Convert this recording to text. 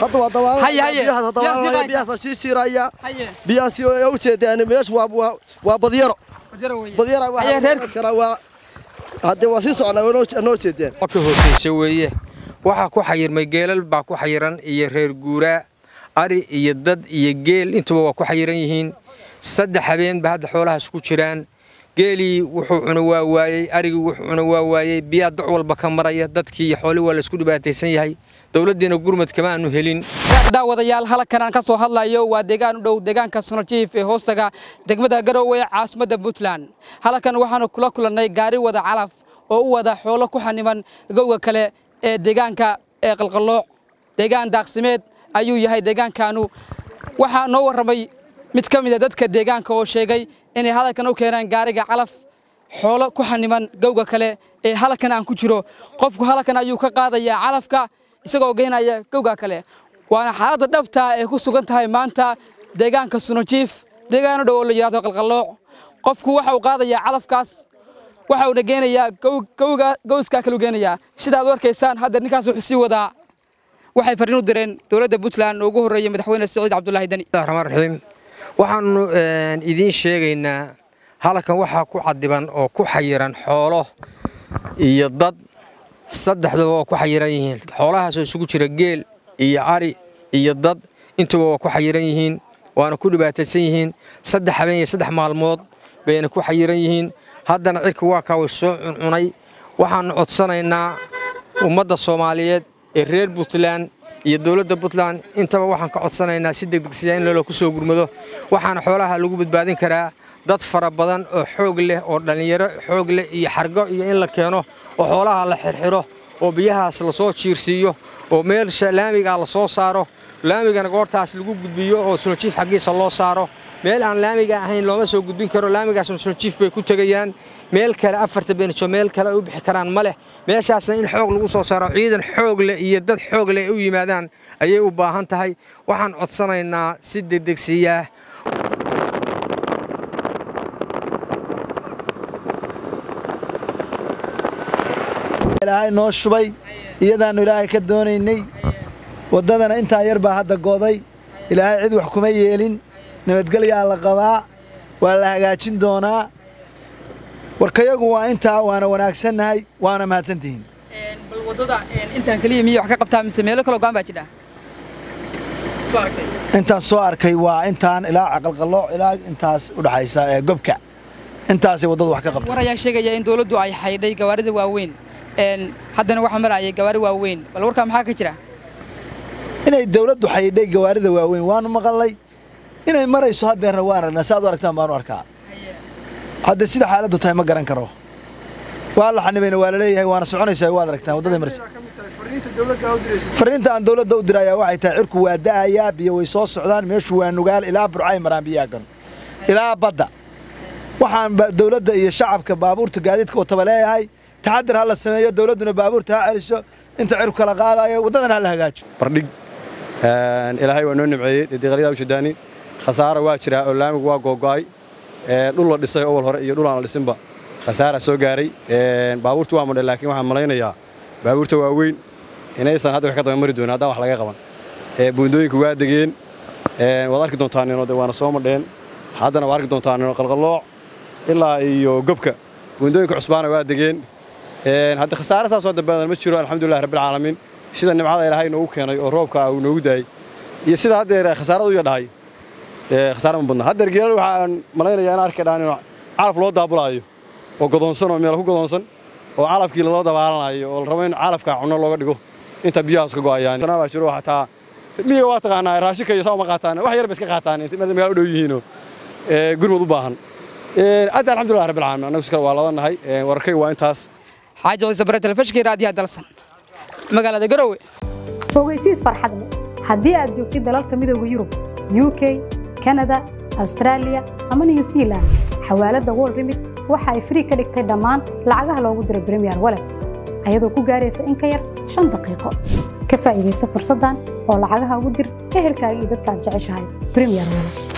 هذا طوال بيها طوال بيها شيء رايا بيها سيو يوجد يعني مش وبضيرة كروا هذا واسيس على ونوجدين وكهو تسويه waxa ku xayirmay geelal baa ku xayiran iyo reer guura ari iyo dad iyo geel intuba waa ku xayiran yihiin saddex habeen ba hadda xoolaha isku jiraan geeli wuxuu cuna waa waayay arigu wuxuu cuna waa waayay biya duc walba ka maraya dadkii xoolo waa la isku dhibaataysan yahay dawladdeena gurmad kama aanu helin daawadayaal halkan aan ka soo hadlayo waa deegaan u dhow deegaanka Sonajiif ee hoostaga degmada Garowe caasimadda Puntland halkan waxaan kula kulannay gaari wada calaf oo u wada xoolo ku xaniman gowga kale ee deegaanka ee qalqalooc deegaan daaqsimeed ayuu yahay deegaankaanu waxa noo waramay mid ka mid ah dadka deegaanka oo sheegay inay halkan u keenaan gaariga calaf xoolo ku xaniman gowga kale ee halkan aan ku jiro qofku halkan ayuu ka qaadayaa calafka isagoo geynaya gowga kale waana xaaladda dhabta ee ku sugan tahay maanta deegaanka Sonajiif deegaan u dhow oo la yiraahdo qalqalooc qofku waxa uu qaadayaa calafkaas waxa uu geenayaa gowska kale geenayaa sida aad arkaysaan hadda ninkaas wuxuu sii wadaa waxay fariin u direen dawladda Puntland ugu horeeyay madaxweyne Saciid Cabdullaahi Dani Bismillahirrahmaanirrahiim waxaanu idin sheegaynaa halkan waxa ku cadiban oo ku xayiran xoolo iyo dad saddexdaba oo ku xayiran yihiin xoolahaas oo isugu jira geel iyo ari iyo dad intuba waa ku xayiran yihiin waana ku dhibaataysan yihiin saddex habeen iyo saddex maalmood bayna ku xayiran yihiin haddana cirka waa ka way soo cunay waxaan codsanaynaa ummadda Soomaaliyeed ee reer Puntland iyo dawladda Puntland intaba waxaan ka codsanaynaa si degdeg ah in loo ku soo gurmado waxaan xoolaha lagu badbaadin karaa dad fara badan oo xoog leh oo dhalinyaro xoog leh iyo xargo iyo in la keeno oo xoolaha la xirxiro oo biyahaas la soo jiirsiyo oo meel laamiga la soo saaro laamigana goortaas lagu gudbiyo oo Sonajiif xaqiisa loo saaro meel aan laamiga ahayn looma soo gudbin karo laamigaas Sonajiif bay ku tagayaan meel kale afarta beenjo meel kale u bixi karaan ma leh meeshaasna in xoog lagu soo saaro ciidan xoog leh iyo dad xoog leh u yimaadaan ayay u baahan tahay waxaan codsanaynaa si degdegsiya ilaahay noo shubay iyadaan ilaahay ka doonaynay wadadana inta yar baa hadda gooday ilaahay cid wax kuma yeelin nabadgelyo la qabaa waa la hagaajin doonaa warkayagu waa inta waana wanaagsanahay waana mahadsantihiin bal wadada intaan kaliya miyo wax ka qabtaa mise meelo kale go'an baa jira soo aragtay intaan soo arkay waa intaan ilaa qalqalooc ilaa intaas u dhaxaysa ee gobka intaas wadada wax ka qabtaa war ayaa sheegaya in dawladdu ay xaydhay gawaarida waaweyn haddana waxa maraya gawaari waaweyn bal warka maxaa ka jira inay dawladdu xaydhay gawaarida waaweyn waanu maqalay inay marayso hadeerna waan aragnaa saad u aragtaan baan u arkaa hadda sida xaaladdu tahay ma garan karo waa la xanibayna waa la leeyahay waana soconaysaa waad aragtaan wadada maraysa fariinta aan dawladda u dirayaa waxay tahay cirku waa da'ayaa biyo way soo socdaan meeshu waa nugaal ilaa burcay maraan biyaha ilaa badda waxaan dawladda iyo shacabka baabuurta gaadiidka oo tabaleeyahay taxaddar ha la sameeyo dawladduna baabuurta ha celiso inta cirku kala qaadayo wadadana ha la hagaajo bardhig ilaahay waa noo nimceeyey deeqaliyada u jadaani khasaaro waa jira oo laamigu waa googo'ay dhul la dhisay oo hore iyo dhul aan la dhisinba khasaara soo gaaray baabuurtu waa madhay laakiin waxaan malaynayaa baabuurta waaweyn inaysan hadda wax ka daba mari doonin haddaan wax laga qaban buundooyinku waa degeen waad arki doontaan inoo waana soo madheen haddana waad arki doontaan inoo qalqalooc ilaa iyo gobka buundooyinka cusbaana waa degeen hadda khasaare saasoo dambeedan ma jiro alxamdulillahi rabbil caalamiin sida nimcada ilaahay noogu keenay oo roobka uu noogu daayay iyo sida hadda khasaaradu iyo dhahay khasaare ma badna hadda geelal waxaan malaynayaa in arkay dhaan calaf loo daabulaayo oo godoonsan oo meel ku godoonsan oo calafkii loo dabaalanayo oo la rabo in calafka cunno looga dhigo inta biyaha iska go'ayaan tanaa waa jiro xataa miyiga waa taqaanaa raashinka iyo saa ma qaataan wax yar ba iska qaataan inta meel u dhow yihiin gurmud u baahan aad alxamdulillahi rabbil caalamiin anagu iska waa ladanahay warkay waa intaas xaaji sabra telefishkii raadiyaha dalsan magaalada Garowe fogeysiis farxad leh haddii aad joogtid dalalka midowga Yurub UK Canada Australia ama New Zealand xawaalada World Remit waxa ay free ka dhigtay dhammaan lacagaha loogu diro Premier Wallet ayadoo ku gaaraysa in ka yar 5 daqiiqo ka faa'iideyso fursadan oo lacagaha ugu dir ehelkaaga iyo dadka aad jeceshahay Premier Wallet